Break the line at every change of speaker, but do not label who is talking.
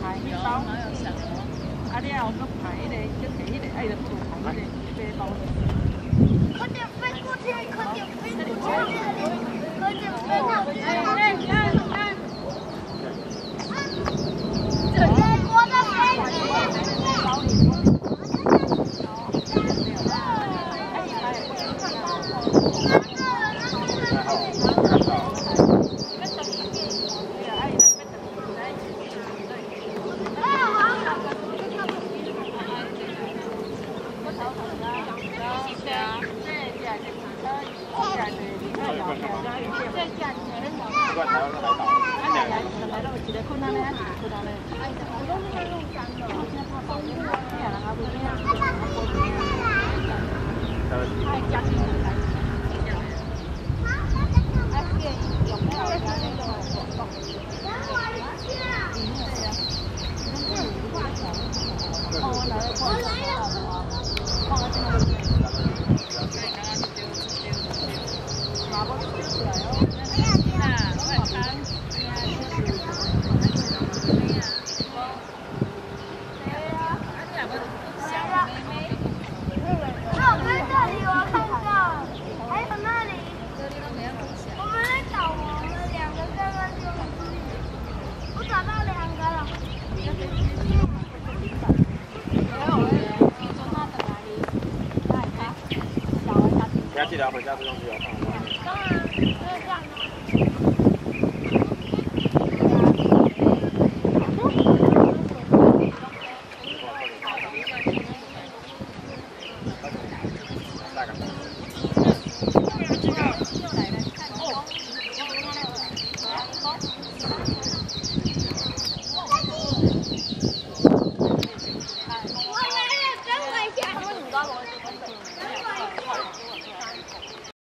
排一包，啊，你后搁排迄个，搁摕迄个，哎，就做排迄个背包。
快点飞过去，快点飞过去，快点飞过去！美国的飞机。
记得回家吃东西哦。